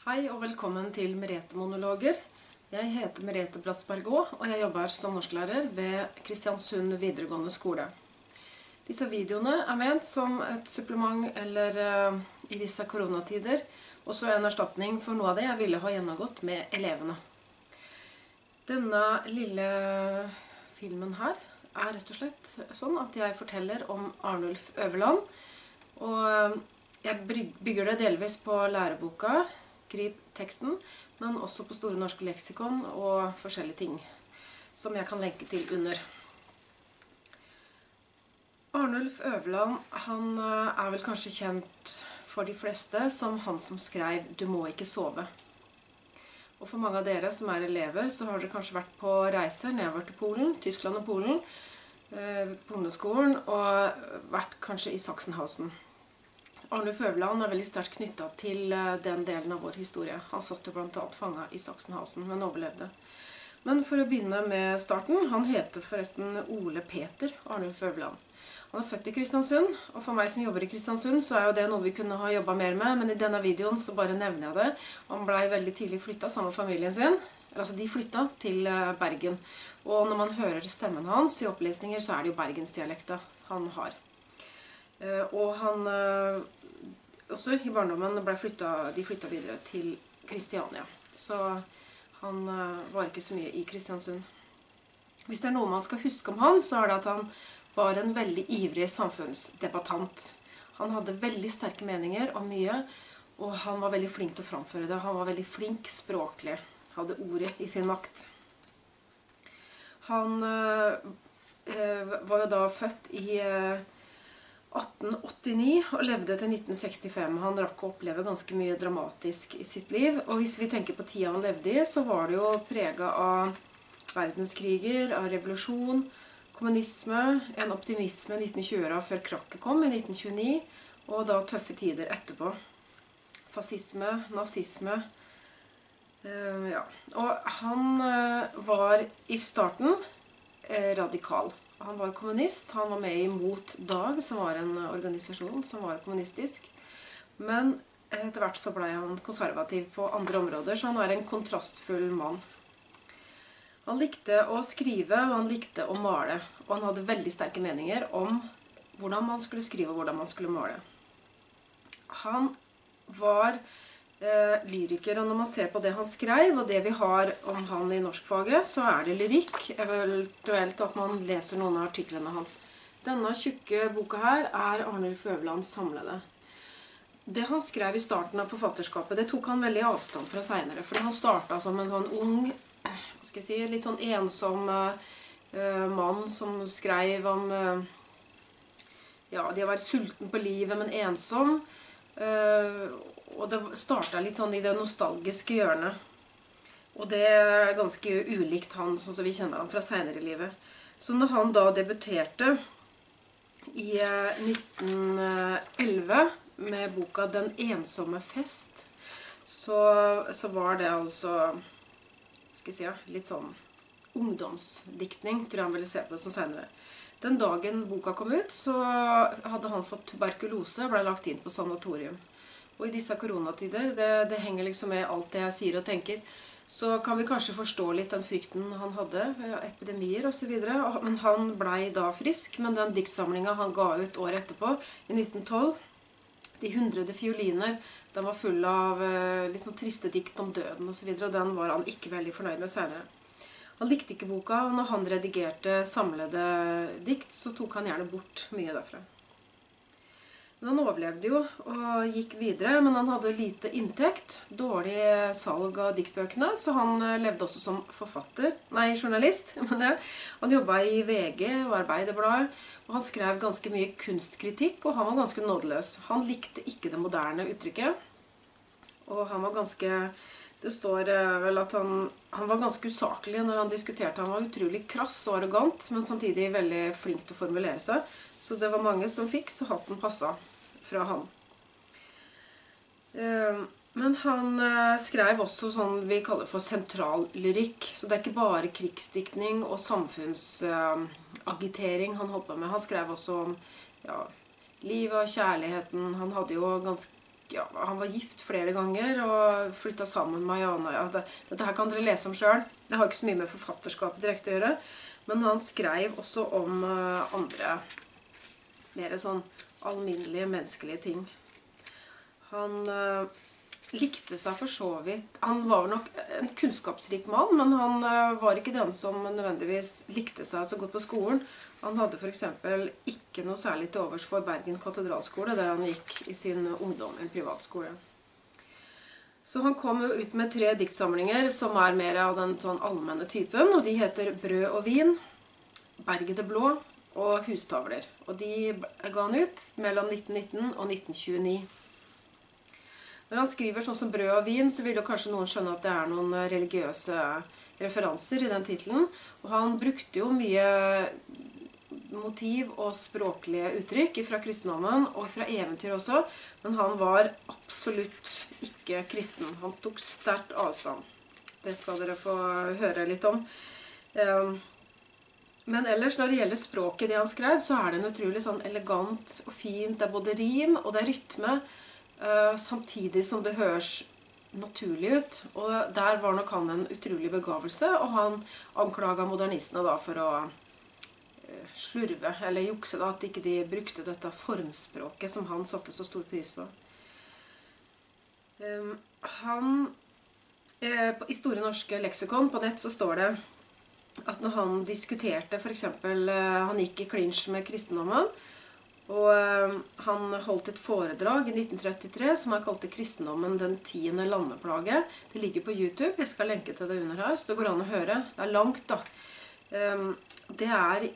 Hei og velkommen til Merete Monologer. Jeg heter Merete Bratsbergå, og jeg jobber som norsklærer ved Kristiansund videregående skole. Disse videoene er ment som et supplement eller i disse koronatider også en erstatning for noe av det jeg ville ha gjennomgått med elevene. Denne lille filmen her er rett og slett sånn at jeg forteller om Arnulf Øverland, og jeg bygger det delvis på læreboka, Grip teksten, men også på Store norske leksikon og forskjellige ting som jeg kan lenke til under. Arnulf Øverland, han er vel kanskje kjent for de fleste som han som skrev «Du må ikke sove». Og for mange av dere som er elever, så har dere kanskje vært på reiser nedover til Polen, Tyskland og Polen, bondeskolen, og vært kanskje i Sachsenhausen. Arnulf Øverland er veldig sterkt knyttet til den delen av vår historie. Han satt jo blant annet fanget i Sachsenhausen, men overlevde. Men for å begynne med starten, han heter forresten Ole Peter Arnulf Øverland. Han er født i Kristiansund, og for meg som jobber i Kristiansund så er jo det noe vi kunne ha jobbet mer med, men i denne videoen så bare nevner jeg det. Han ble veldig tidlig flyttet sammen med familien sin, altså de flyttet til Bergen. Og når man hører stemmen hans i opplesninger så er det jo bergensdialekta han har. Og han også i barndommen de flyttet videre til Kristiania. Så han var ikke så mye i Kristiansund. Hvis det er noe man skal huske om han, så er det at han var en veldig ivrig samfunnsdebattant. Han hadde veldig sterke meninger om mye, og han var veldig flink til å framføre det. Han var veldig flink språklig, hadde ordet i sin makt. Han var jo da født i 1889 og levde til 1965. Han rakk å oppleve ganske mye dramatisk i sitt liv, og hvis vi tenker på tida han levde i, så var det jo preget av verdenskriger, av revolusjon, kommunisme, en optimisme 1920-åra før krakket kom i 1929, og da tøffe tider etterpå. Fascisme, nazisme, ja. Og han var i starten radikal. Han var kommunist, han var med i Mot Dag, som var en organisasjon som var kommunistisk. Men etter hvert så ble han konservativ på andre områder, så han er en kontrastfull mann. Han likte å skrive, og han likte å male, og han hadde veldig sterke meninger om hvordan man skulle skrive og hvordan man skulle male. Han var lyriker, og når man ser på det han skrev, og det vi har om han i norskfaget, så er det lyrikk, eventuelt at man leser noen av artiklene hans. Denne tjukke boka her er Arnulf Øverlands samlede. Det han skrev i starten av forfatterskapet, det tok han veldig avstand fra senere, fordi han startet som en sånn ung, hva skal jeg si, litt sånn ensom mann som skrev om ja, det å være sulten på livet, men ensom, og det startet litt sånn i det nostalgiske hjørnet. Og det er ganske ulikt han, sånn som vi kjenner han fra senere i livet. Så når han da debuterte i 1911 med boka Den ensomme fest, så var det altså, skal jeg si, litt sånn ungdomsdiktning, tror jeg han ville se på det som senere. Den dagen boka kom ut, så hadde han fått tuberkulose og ble lagt inn på sanatorium. Og i disse koronatider, det henger liksom med alt det jeg sier og tenker, så kan vi kanskje forstå litt den frykten han hadde, epidemier og så videre. Men han ble da frisk, men den diktsamlingen han ga ut året etterpå, i 1912, De 100 fioliner, den var full av litt sånn triste dikt om døden og så videre, og den var han ikke veldig fornøyd med senere. Han likte ikke boka, og når han redigerte samlede dikt, så tok han gjerne bort mye derfra. Men han overlevde jo og gikk videre, men han hadde lite inntekt, dårlig salg av diktbøkene, så han levde også som journalist. Han jobbet i VG og Arbeiderbladet, og han skrev ganske mye kunstkritikk, og han var ganske nådeløs. Han likte ikke det moderne uttrykket, og han var ganske, det står vel at han var ganske usaklig når han diskuterte. Han var utrolig krass og arrogant, men samtidig veldig flink til å formulere seg. Så det var mange som fikk, så hatten passet fra han. Men han skrev også sånn vi kaller for sentrallyrikk, så det er ikke bare krigsdiktning og samfunnsagitering han holdt på med. Han skrev også om ja, livet og kjærligheten. Han hadde jo ganske ja, han var gift flere ganger og flyttet sammen med Mariana. Ja, dette her kan dere lese om selv. Det har ikke så mye med forfatterskapet direkte å gjøre. Men han skrev også om andre, mer sånn alminnelige menneskelige ting. Han likte seg for så vidt. Han var nok en kunnskapsrik mann, men han var ikke den som nødvendigvis likte seg så godt på skolen. Han hadde for eksempel ikke noe særlig til overs for Bergen katedralskole, der han gikk i sin ungdom, en privatskole. Så han kom jo ut med 3 diktsamlinger som er mer av den sånn allmenne typen, og de heter Brød og vin, Berget det blå og Hustavler. Og de ga han ut mellom 1919 og 1929. Når han skriver sånn som Brød og vin, så vil jo kanskje noen skjønne at det er noen religiøse referanser i den titelen. Og han brukte jo mye motiv og språklige uttrykk fra kristendommen og fra eventyr også, men han var absolutt ikke kristen. Han tok sterkt avstand. Det skal dere få høre litt om. Men ellers, når det gjelder språket det han skrev, så er det en utrolig sånn elegant og fint. Det er både rim og det er rytme, samtidig som det høres naturlig ut. Og der var nok han en utrolig begavelse, og han anklaget modernistene da for å slurve, eller jukse da, at ikke de brukte dette formspråket som han satte så stor pris på. I Store norske leksikon på nett så står det at når han diskuterte, for eksempel, han gikk i klinsj med kristendommen, og han holdt et foredrag i 1933 som han kalte kristendommen den 10. landeplage. Det ligger på YouTube, jeg skal lenke til det under her, så det går an å høre. Det er langt da. Det er,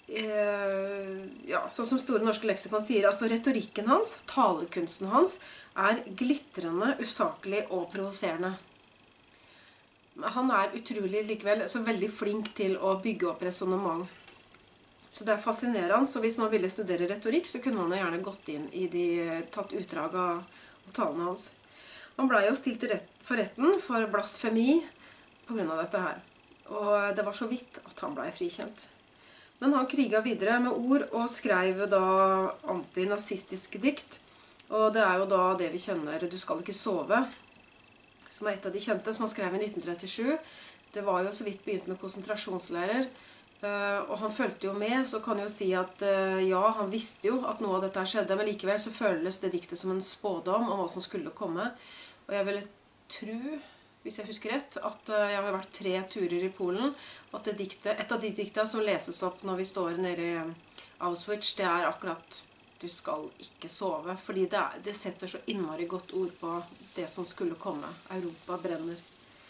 ja, sånn som Store norske leksikon sier, altså retorikken hans, talekunsten hans, er glitrende, usaklig og provoserende. Han er utrolig likevel så veldig flink til å bygge opp resonemang. Så det er fascinerende, så hvis man ville studere retorikk, så kunne man gjerne gått inn i tatt utdrag av talene hans. Han ble jo stilt for retten for blasfemi på grunn av dette her. Og det var så vidt at han ble frikjent. Men han kriget videre med ord og skrev da antinazistiske dikt. Og det er jo da det vi kjenner, Du skal ikke sove, som er et av de kjente, som han skrev i 1937. Det var jo så vidt begynt med konsentrasjonslærer. Og han følte jo med, så kan jeg jo si at ja, han visste jo at noe av dette skjedde, men likevel så føles det diktet som en spådom om hva som skulle komme. Og jeg ville tro, hvis jeg husker rett, at jeg har vært 3 turer i Polen, at et av de diktene som leses opp når vi står nede i Auschwitz, det er akkurat Du skal ikke sove, fordi det setter så innmari godt ord på det som skulle komme. Europa brenner.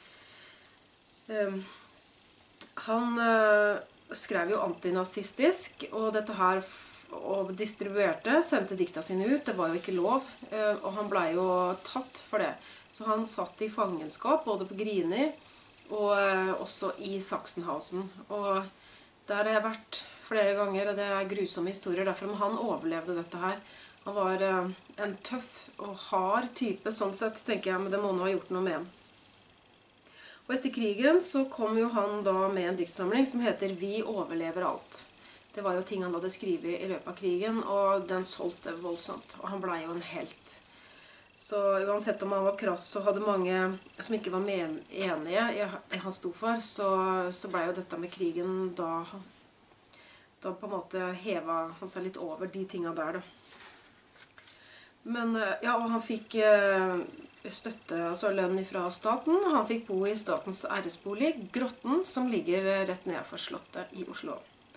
Han skrev jo antinazistisk, og dette her og distribuerte, sendte dikta sine ut. Det var jo ikke lov, og han ble jo tatt for det. Så han satt i fangenskap, både på Grini og også i Sachsenhausen. Og der har jeg vært flere ganger, og det er grusomme historier derfor, men han overlevde dette her. Han var en tøff og hard type, sånn sett, tenker jeg, men det må nå ha gjort noe med han. Og etter krigen så kom jo han da med en diktsamling som heter Vi overlever alt. Det var jo ting han hadde skrevet i løpet av krigen, og den solgte voldsomt, og han ble jo en helt. Så uansett om han var krass, så hadde mange som ikke var enige i det han stod for, så ble jo dette med krigen da på en måte hevet han seg litt over de tingene der da. Men ja, og han fikk støtte, altså lønn fra staten. Han fikk bo i statens æresbolig, Grotten, som ligger rett ned for slottet i Oslo.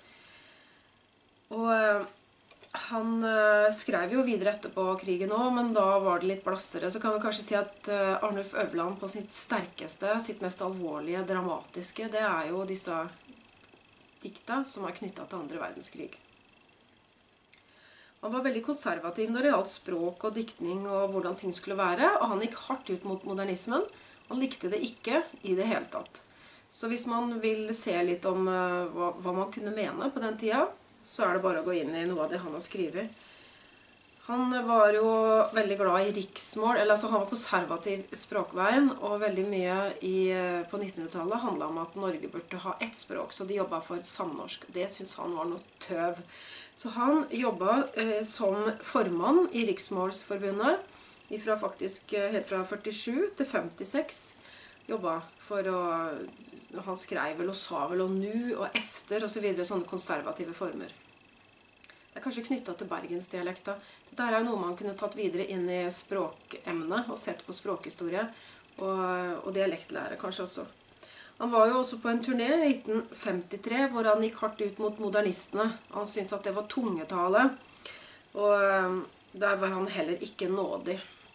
Og han skrev jo videre etterpå krigen også, men da var det litt blassere. Så kan vi kanskje si at Arnulf Øverland på sitt sterkeste, sitt mest alvorlige, dramatiske, det er jo disse dikta som er knyttet til andre verdenskrig. Han var veldig konservativ når det gjaldt språk og diktning og hvordan ting skulle være, og han gikk hardt ut mot modernismen. Han likte det ikke i det hele tatt. Så hvis man vil se litt om hva man kunne mene på den tida, så er det bare å gå inn i noe av det han har skrevet. Han var jo veldig glad i riksmål, eller altså han var konservativ i språkveien, og veldig mye på 1900-tallet handlet om at Norge burde ha ett språk, så de jobbet for samnorsk. Det syntes han var noe tøv. Så han jobbet som formann i Riksmålsforbundet, faktisk helt fra 47 til 56 jobbet for å... Han skrev vel og sa vel og nu og efter og så videre, sånne konservative former. Det er kanskje knyttet til bergensdialekta. Dette er jo noe man kunne tatt videre inn i språkemnet og sett på språkhistorie og dialektlære kanskje også. Han var jo også på en turné i 1953 hvor han gikk hardt ut mot modernistene. Han syntes at det var tungetale, og der var han heller ikke nådig.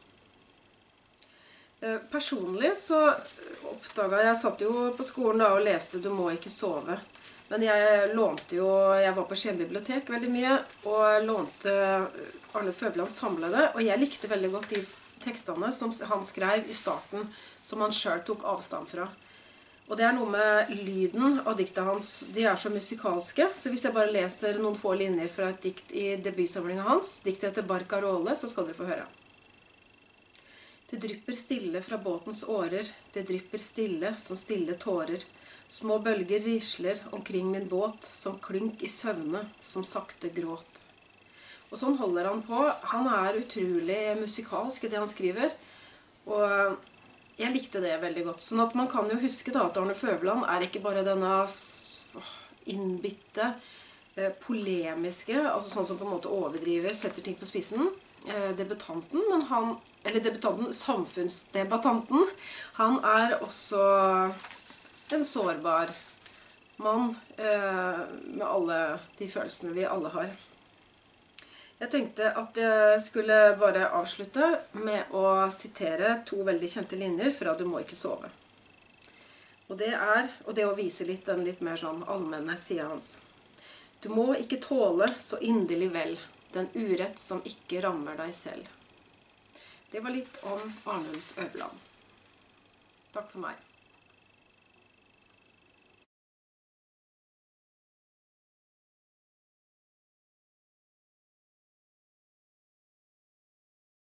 Personlig så oppdaget jeg satt jo på skolen da og leste «Du må ikke sove». Men jeg lånte jo, jeg var på Skien bibliotek veldig mye, og lånte Arne Føvlands samlede, og jeg likte veldig godt de tekstene som han skrev i starten, som han selv tok avstand fra. Og det er noe med lyden av diktet hans, de er så musikalske, så hvis jeg bare leser noen få linjer fra et dikt i debutsamlingen hans, diktet heter Barcarolle, så skal dere få høre. Det drypper stille fra båtens årer, det drypper stille som stille tårer. Små bølger risler omkring min båt, som klynk i søvne, som sakte gråt. Og sånn holder han på. Han er utrolig musikalsk i det han skriver, og jeg likte det veldig godt. Sånn at man kan jo huske da at Arne Føvland er ikke bare denne innbitte, polemiske, altså sånn som på en måte overdriver, setter ting på spissen, debutanten, men han, eller debutanten, samfunnsdebattanten, han er også en sårbar mann med alle de følelsene vi alle har. Jeg tenkte at jeg skulle bare avslutte med å sitere to veldig kjente linjer fra «Du må ikke sove». Og det å vise litt den litt mer sånn allmenne siden hans. Du må ikke tåle så inderlig vel den urett som ikke rammer deg selv. Det var litt om Arnulf Øverland. Takk for meg.